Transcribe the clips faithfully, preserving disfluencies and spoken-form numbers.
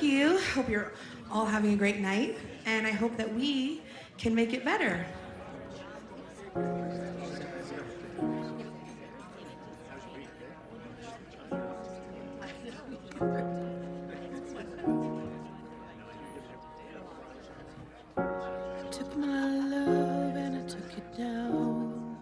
thank you. Hope you're all having a great night, and I hope that we can make it better. I took my love and I took it down.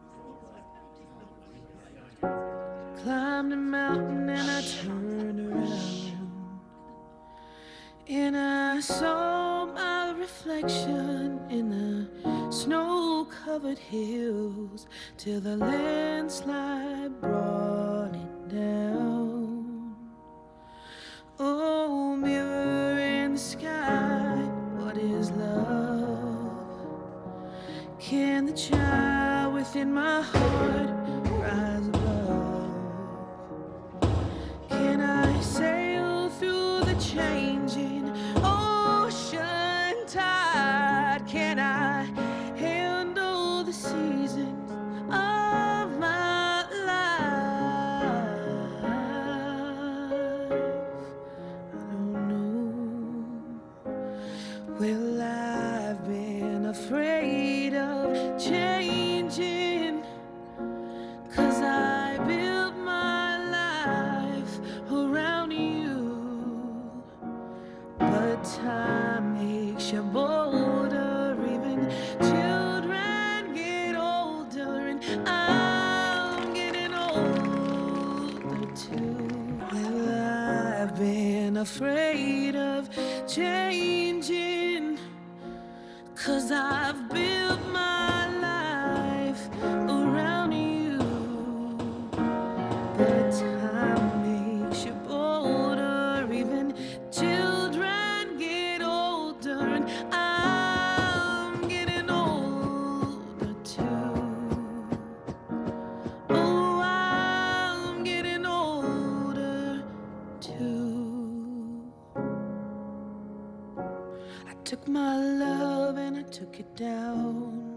Climbed a mountain and I turned around, and I saw my reflection in the snow-covered hills till the landslide brought it down. Oh, mirror in the sky, what is love? Can the child within my heart rise above? Can I sail through the changing ocean tide? Can I handle the seasons of my life? I don't know. Well, I've been afraid of changing, 'cause I built my life around you. But time makes you bolder, even children get older, and I'm getting older too. Well, I've been afraid of changing, 'cause I've built my life around you. But time makes you bolder, even children get older, and I'm getting older too. Oh, I'm getting older too. I took my love and I took it down.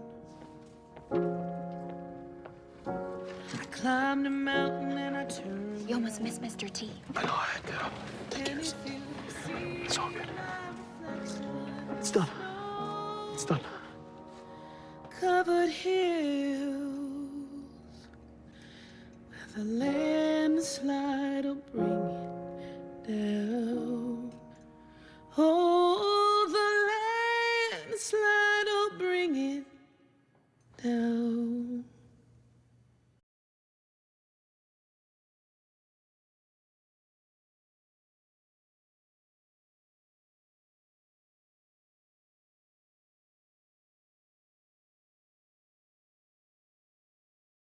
I climbed a mountain and I turned. You almost missed Mister T. I know, I had to. Thank you. It's all good. It's done. It's done. Covered hills where the landslide will bring it down. Oh, the landslide will bring it down.